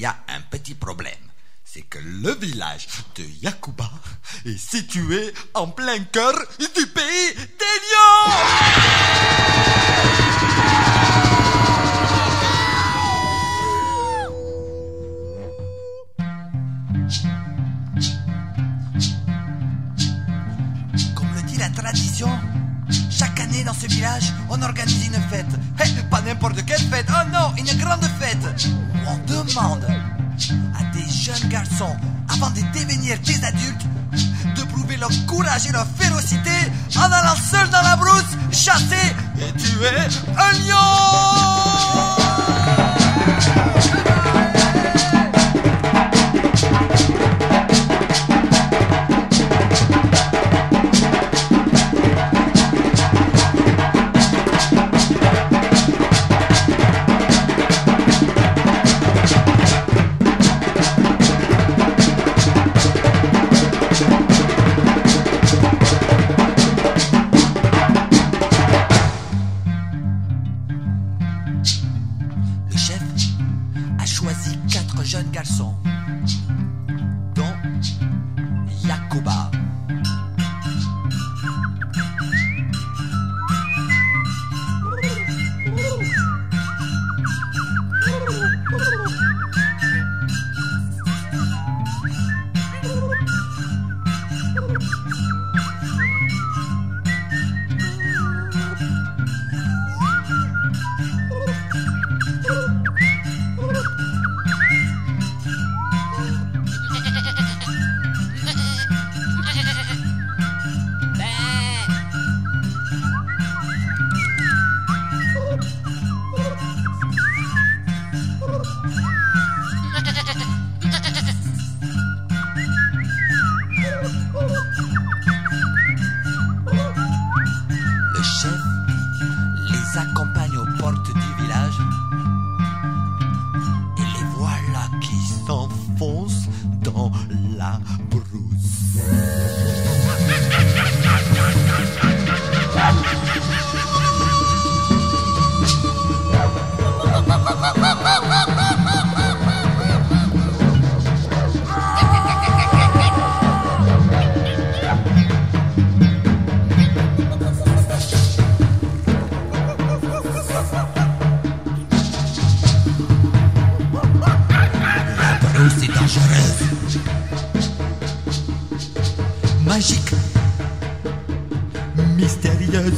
y a un petit problème. C'est que le village de Yacouba est situé en plein cœur du pays des lions. Comme le dit la tradition, chaque année dans ce village, on organise une fête. Pas n'importe quelle fête, oh non, une grande fête. On demande à des jeunes garçons, avant de devenir des adultes, de prouver leur courage et leur férocité en allant seul dans la brousse, chasser et tuer un lion. Le chef a choisi 4 jeunes garçons, dont Yacouba. Le chef les accompagne aux portes du village et les voilà qui s'enfoncent dans la brousse. C'est dangereuse, magique, mystérieuse,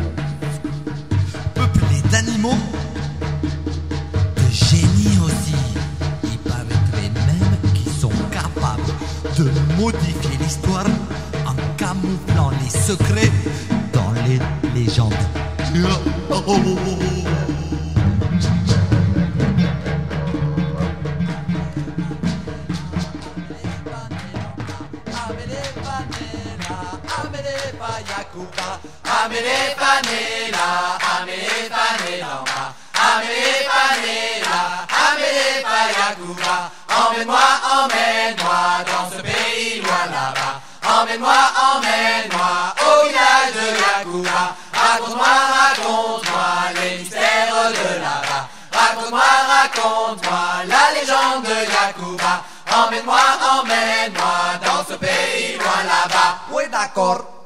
peuplée d'animaux, de génies aussi. Il paraîtrait même qu'ils sont capables de modifier l'histoire en camouflant les secrets dans les légendes. Yacouba, amele panela, amele panela, amele panela, amele pa Yacouba. Emmène-moi dans ce pays loin là-bas. Emmène-moi au village de Yacouba. Raconte-moi les mystères de là-bas. Raconte-moi la légende de Yacouba. Emmène-moi dans ce pays loin là-bas. Oui, d'accord.